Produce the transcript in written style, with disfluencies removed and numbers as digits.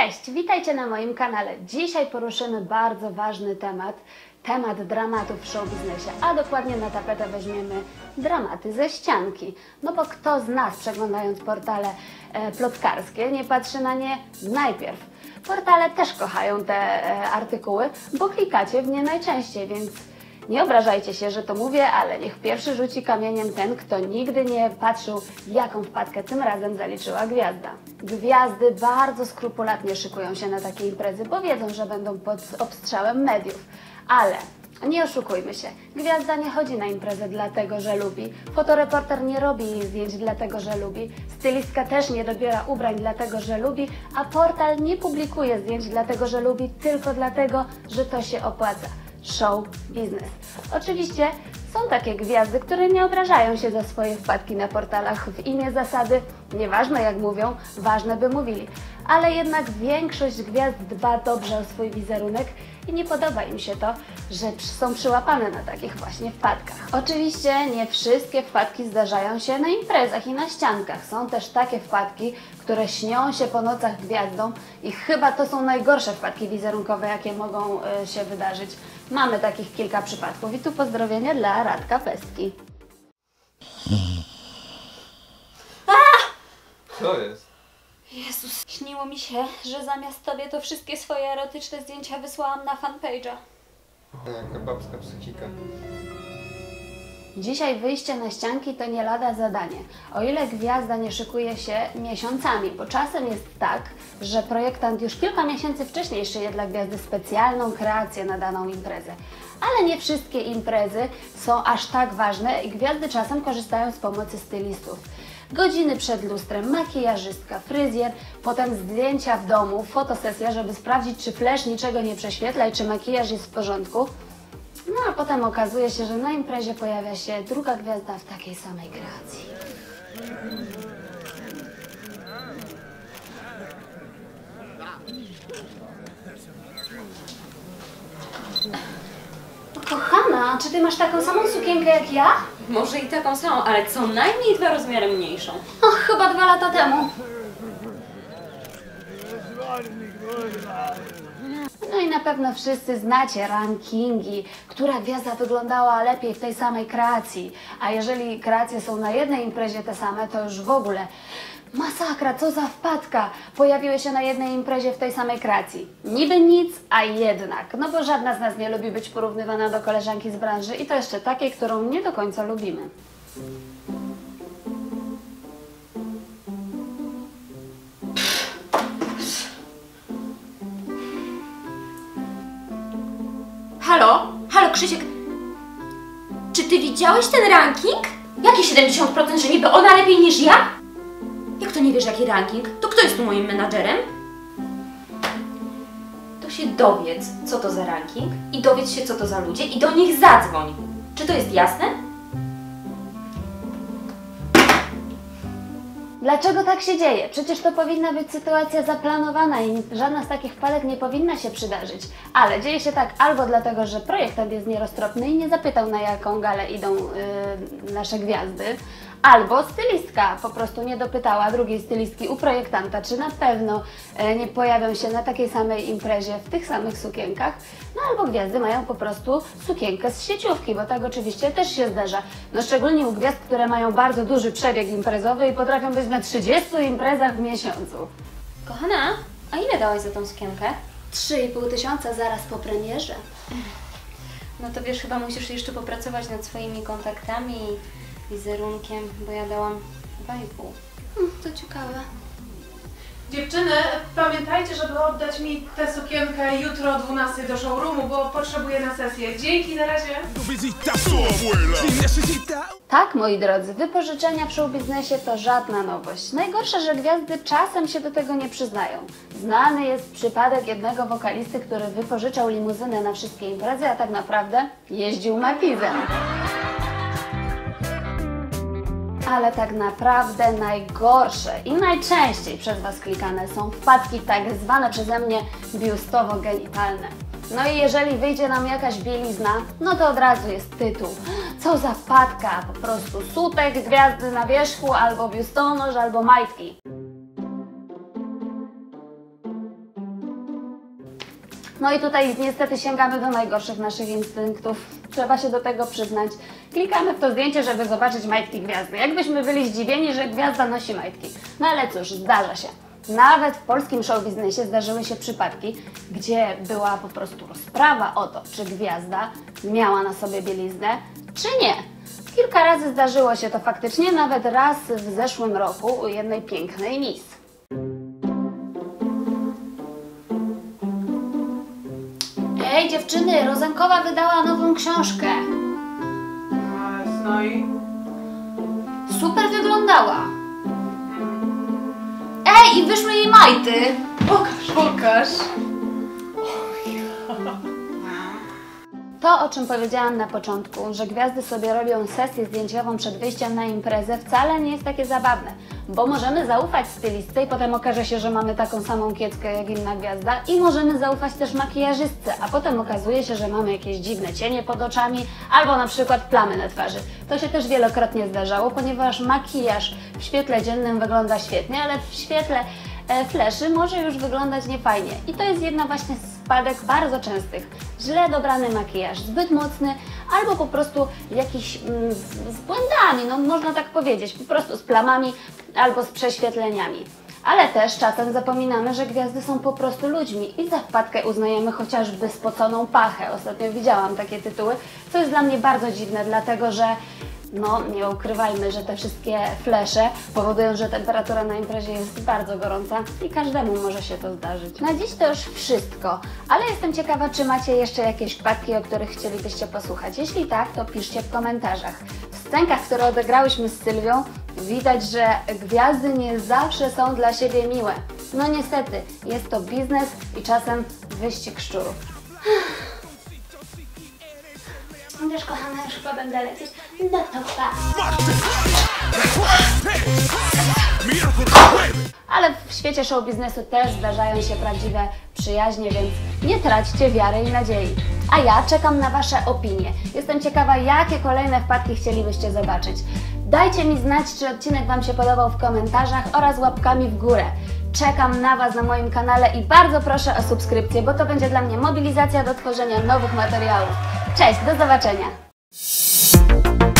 Cześć, witajcie na moim kanale. Dzisiaj poruszymy bardzo ważny temat dramatów w showbiznesie, a dokładnie na tapetę weźmiemy dramaty ze ścianki. No bo kto z nas, przeglądając portale plotkarskie, nie patrzy na nie najpierw? Portale też kochają te artykuły, bo klikacie w nie najczęściej, więc nie obrażajcie się, że to mówię, ale niech pierwszy rzuci kamieniem ten, kto nigdy nie patrzył, jaką wpadkę tym razem zaliczyła gwiazda. Gwiazdy bardzo skrupulatnie szykują się na takie imprezy, bo wiedzą, że będą pod obstrzałem mediów. Ale nie oszukujmy się, gwiazda nie chodzi na imprezę dlatego, że lubi, fotoreporter nie robi jej zdjęć dlatego, że lubi, stylistka też nie dobiera ubrań dlatego, że lubi, a portal nie publikuje zdjęć dlatego, że lubi, tylko dlatego, że to się opłaca. Show biznes. Oczywiście są takie gwiazdy, które nie obrażają się za swoje wpadki na portalach w imię zasady, nieważne jak mówią, ważne by mówili. Ale jednak większość gwiazd dba dobrze o swój wizerunek i nie podoba im się to, że są przyłapane na takich właśnie wpadkach. Oczywiście nie wszystkie wpadki zdarzają się na imprezach i na ściankach. Są też takie wpadki, które śnią się po nocach gwiazdom i chyba to są najgorsze wpadki wizerunkowe, jakie mogą się wydarzyć. Mamy takich kilka przypadków i tu pozdrowienia dla Radka Pestki. Co jest? Jezus, śniło mi się, że zamiast Tobie to wszystkie swoje erotyczne zdjęcia wysłałam na fanpage'a. Jaka babska psychika. Dzisiaj wyjście na ścianki to nie lada zadanie. O ile gwiazda nie szykuje się miesiącami, bo czasem jest tak, że projektant już kilka miesięcy wcześniej szyje dla gwiazdy specjalną kreację na daną imprezę. Ale nie wszystkie imprezy są aż tak ważne i gwiazdy czasem korzystają z pomocy stylistów. Godziny przed lustrem, makijażystka, fryzjer, potem zdjęcia w domu, fotosesja, żeby sprawdzić, czy flash niczego nie prześwietla i czy makijaż jest w porządku. No a potem okazuje się, że na imprezie pojawia się druga gwiazda w takiej samej kreacji. Kochana, czy Ty masz taką samą sukienkę jak ja? Może i taką samą, ale co najmniej 2 rozmiary mniejszą. Och, chyba 2 lata temu. No i na pewno wszyscy znacie rankingi, która gwiazda wyglądała lepiej w tej samej kreacji. A jeżeli kreacje są na jednej imprezie te same, to już w ogóle masakra, co za wpadka! Pojawiły się na jednej imprezie w tej samej kreacji. Niby nic, a jednak. No bo żadna z nas nie lubi być porównywana do koleżanki z branży i to jeszcze takiej, którą nie do końca lubimy. Halo? Halo Krzysiek? Czy ty widziałeś ten ranking? Jakie 70%, że niby ona lepiej niż ja? Jak to nie wiesz jaki ranking? To kto jest tu moim menadżerem? To się dowiedz, co to za ranking i dowiedz się, co to za ludzie i do nich zadzwoń. Czy to jest jasne? Dlaczego tak się dzieje? Przecież to powinna być sytuacja zaplanowana i żadna z takich wpadek nie powinna się przydarzyć. Ale dzieje się tak albo dlatego, że projektant jest nieroztropny i nie zapytał, na jaką galę idą nasze gwiazdy, albo stylistka po prostu nie dopytała drugiej stylistki u projektanta, czy na pewno nie pojawią się na takiej samej imprezie w tych samych sukienkach, no albo gwiazdy mają po prostu sukienkę z sieciówki, bo tak oczywiście też się zdarza. No szczególnie u gwiazd, które mają bardzo duży przebieg imprezowy i potrafią być na 30 imprezach w miesiącu. Kochana, a ile dałaś za tą sukienkę? 3,5 tysiąca zaraz po premierze. No to wiesz, chyba musisz jeszcze popracować nad swoimi kontaktami i wizerunkiem, bo ja dałam 2,5. To ciekawe. Dziewczyny, pamiętajcie, żeby oddać mi tę sukienkę jutro o 12 do showroomu, bo potrzebuję na sesję. Dzięki, na razie. Tak, moi drodzy, wypożyczenia w showbiznesie to żadna nowość. Najgorsze, że gwiazdy czasem się do tego nie przyznają. Znany jest przypadek jednego wokalisty, który wypożyczał limuzynę na wszystkie imprezy, a tak naprawdę jeździł Matizem. Ale tak naprawdę najgorsze i najczęściej przez Was klikane są wpadki tak zwane przeze mnie biustowo-genitalne. No i jeżeli wyjdzie nam jakaś bielizna, no to od razu jest tytuł. Co za wpadka, po prostu sutek, gwiazdy na wierzchu, albo biustonosz, albo majtki. No i tutaj niestety sięgamy do najgorszych naszych instynktów. Trzeba się do tego przyznać. Klikamy w to zdjęcie, żeby zobaczyć majtki gwiazdy. Jakbyśmy byli zdziwieni, że gwiazda nosi majtki. No ale cóż, zdarza się. Nawet w polskim showbiznesie zdarzyły się przypadki, gdzie była po prostu rozprawa o to, czy gwiazda miała na sobie bieliznę, czy nie. Kilka razy zdarzyło się to faktycznie, nawet raz w zeszłym roku u jednej pięknej Miss. Ej dziewczyny, Rozenkowa wydała nową książkę. No i? Super wyglądała. Ej, i wyszły jej majty. Pokaż. To, o czym powiedziałam na początku, że gwiazdy sobie robią sesję zdjęciową przed wyjściem na imprezę, wcale nie jest takie zabawne, bo możemy zaufać stylistce i potem okaże się, że mamy taką samą kieckę jak inna gwiazda i możemy zaufać też makijażystce, a potem okazuje się, że mamy jakieś dziwne cienie pod oczami albo na przykład plamy na twarzy. To się też wielokrotnie zdarzało, ponieważ makijaż w świetle dziennym wygląda świetnie, ale w świetle fleszy może już wyglądać niefajnie. I to jest jedna właśnie z wpadek bardzo częstych. Źle dobrany makijaż, zbyt mocny, albo po prostu jakiś z błędami, no można tak powiedzieć, po prostu z plamami albo z prześwietleniami. Ale też czasem zapominamy, że gwiazdy są po prostu ludźmi i za wpadkę uznajemy chociażby spoconą pachę. Ostatnio widziałam takie tytuły, co jest dla mnie bardzo dziwne, dlatego że no, nie ukrywajmy, że te wszystkie flesze powodują, że temperatura na imprezie jest bardzo gorąca i każdemu może się to zdarzyć. Na dziś to już wszystko, ale jestem ciekawa, czy macie jeszcze jakieś wpadki, o których chcielibyście posłuchać. Jeśli tak, to piszcie w komentarzach. W scenkach, które odegrałyśmy z Sylwią, widać, że gwiazdy nie zawsze są dla siebie miłe. No niestety, jest to biznes i czasem wyścig szczurów. Też kochana, już chyba będę lecieć. No to pa! Ale w świecie show biznesu też zdarzają się prawdziwe przyjaźnie, więc nie traćcie wiary i nadziei. A ja czekam na Wasze opinie. Jestem ciekawa, jakie kolejne wpadki chcielibyście zobaczyć. Dajcie mi znać, czy odcinek Wam się podobał w komentarzach oraz łapkami w górę. Czekam na Was na moim kanale i bardzo proszę o subskrypcję, bo to będzie dla mnie mobilizacja do tworzenia nowych materiałów. Cześć, do zobaczenia!